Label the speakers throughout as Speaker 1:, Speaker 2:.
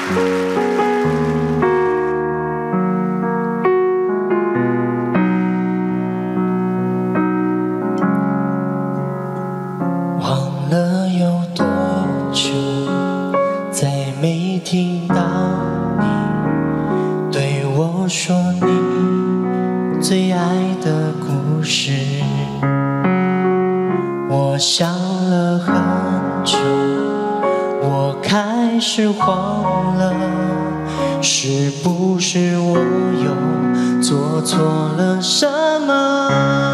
Speaker 1: 忘了有多久，再没听到你对我说你最爱的故事。我想了很久，我开始慌了，是不是我又做错了什么？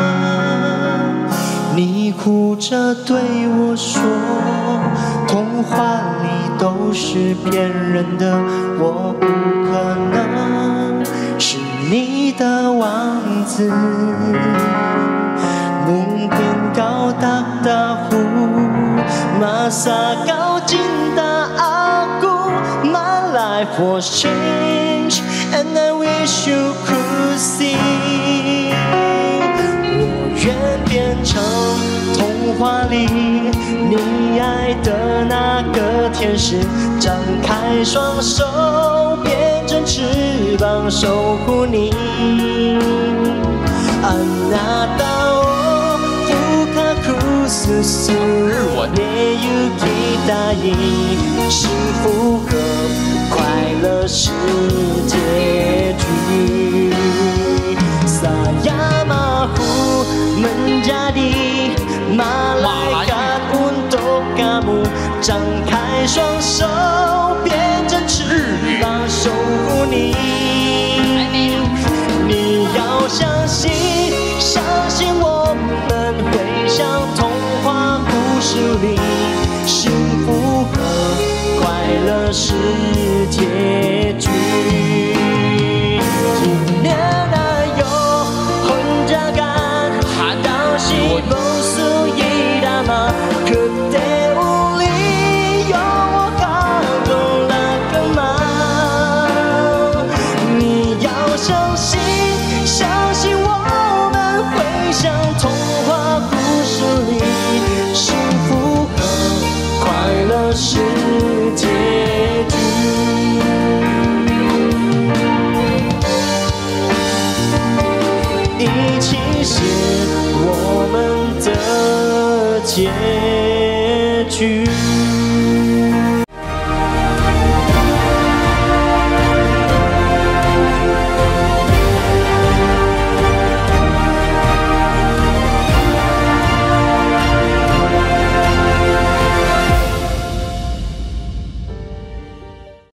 Speaker 1: 你哭着对我说，童话里都是骗人的，我不可能是你的王子。Mungkin kau tak tahu masa kau cinta aku. My life was changed and I wish you could see. 我愿变成童话里你爱的那个天使，张开双手变成翅膀守护你。Anata Susu Neyuki Dai 幸福和快乐是结局 Sayamahu menjadi malaikat untuk kamu 张开双手变成翅膀守护你你要相信相信我们会像童话故事里幸福和快乐是结局 Hindera yo honjakan dashi bosu irama kete uli yo kado lakama 你要相信相信我们会像童话故事里幸福和快乐是结局一起写我们的结局